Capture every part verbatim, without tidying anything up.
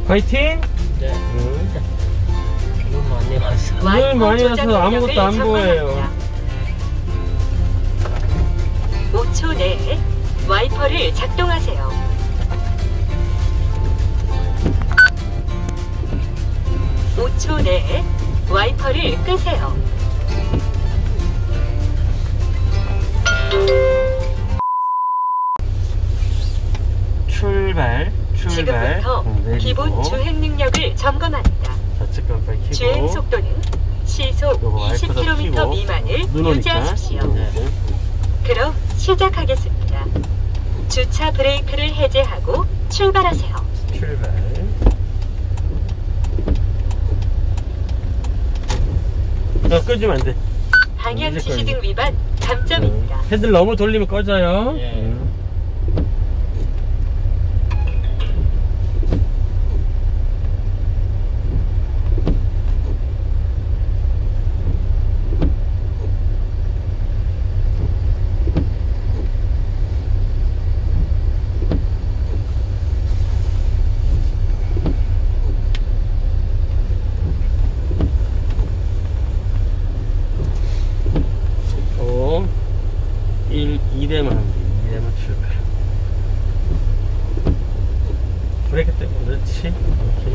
화이팅! 네. 응. 너무 많이 왔어. 오늘 많이 와서 아무것도 안 보여요. 오 초 내에 와이퍼를 작동하세요. 오 초 내에 와이퍼를 끄세요. 출발, 출발. 지금부터 응, 기본 주행 능력을 점검합니다. 좌측 깜빡 켜고. 주행 속도는 시속 이십 킬로미터 미만을 유지하십시오. 네. 그럼 시작하겠습니다. 주차 브레이크를 해제하고 출발하세요. 출발. 어, 끄지면 안 돼. 방향 지시등 위반 감점입니다. 응. 핸들 너무 돌리면 꺼져요. 예. 응. 이 대만 하면 돼. 이 대만 출발. 브레이크 때문에 그렇지. 오케이.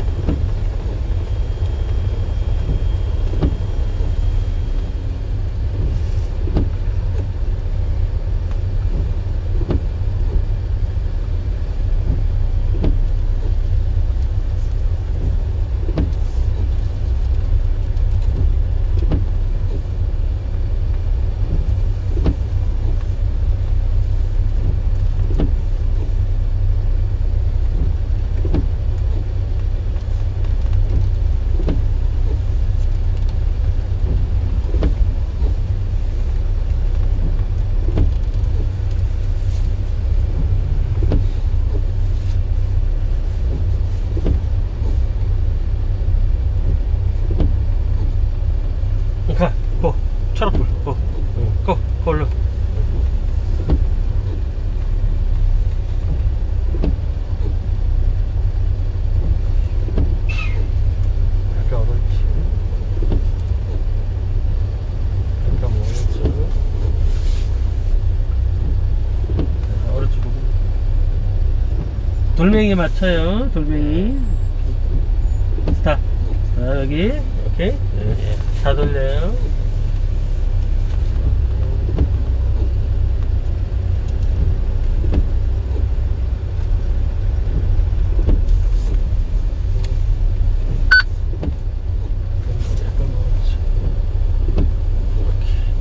가, 고, 초록불, 고, 응, 고, 골로. 약간 어렵지. 약간 뭐였죠? 어렵지, 보고. 돌멩이 맞춰요, 돌멩이. 스탑. 자, 여기, 오케이. 네. 다 돌려요. 약간 먹었지. 이렇게.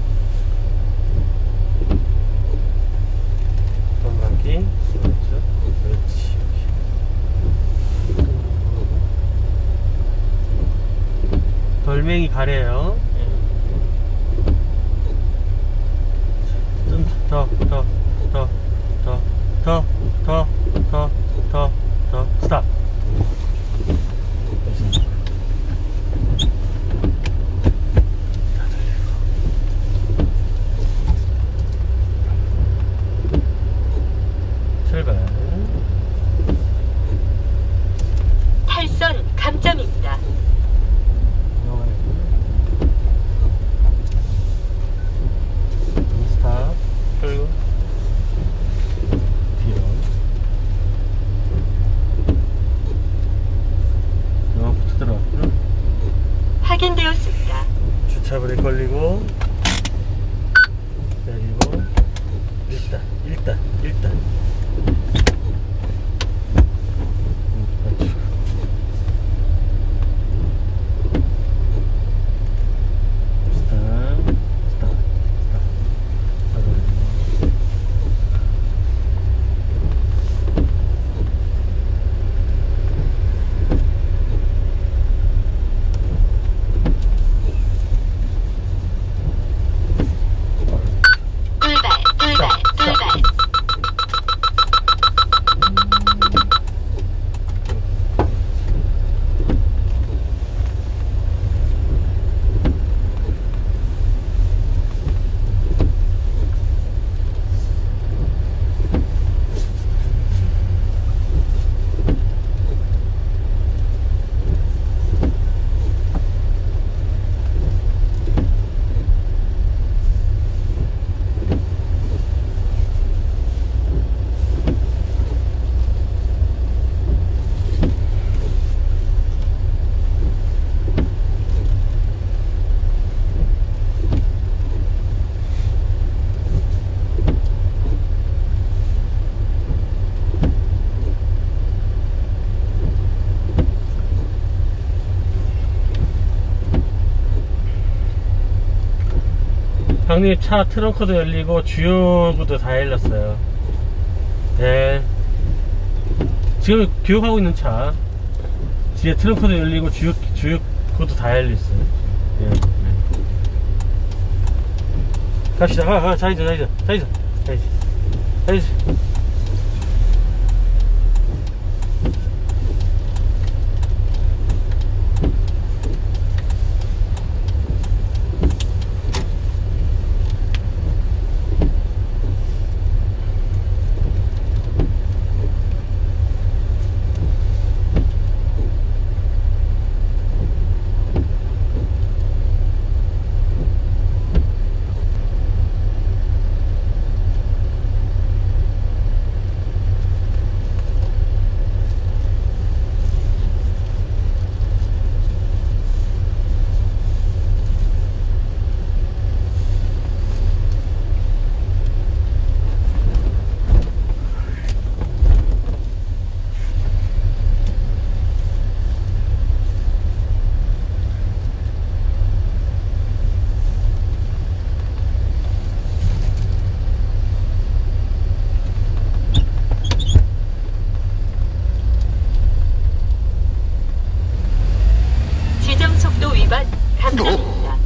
돌막기. 그렇죠. 그렇지. 돌멩이 가래요. 좀 더, 더, 더, 더, 더, 더, 더, 더, 더, 스탑. 출발. 탈선 감점입니다. 스탑. 끌고 뒤로. 영화부터 들어갔구나. 확인되었습니다. 주차 브레이크 걸리고 내리고 일단 일단 일단 음, 맞추고. 스탑 스탑 스탑. 강님 차 트렁크도 열리고 주유구도 다 열렸어요. 네. 지금 교육하고 있는 차 뒤에 트렁크도 열리고 주유, 주유구도 다 열렸어요. 네. 네. 갑시다. 가, 가, 자이자, 자이자, 자이자, 자이자, 자이자. 지정속도 위반 감점입니다.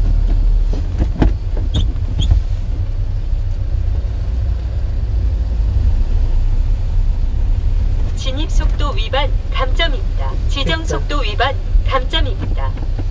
진입속도 위반 감점입니다. 지정속도 위반 감점입니다.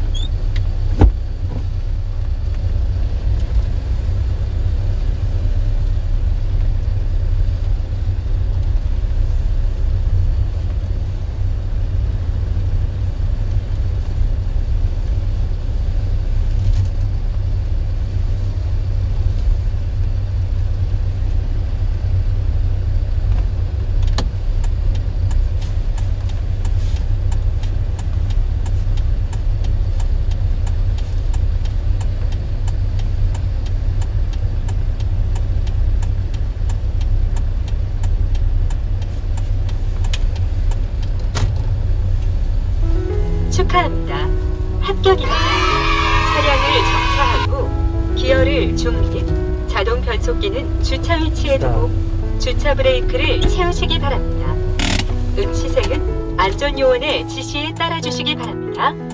축하합니다. 합격입니다. 차량을 정차하고 기어를 중립, 자동 변속기는 주차 위치에 두고 주차 브레이크를 채우시기 바랍니다. 응시생은 안전요원의 지시에 따라주시기 바랍니다.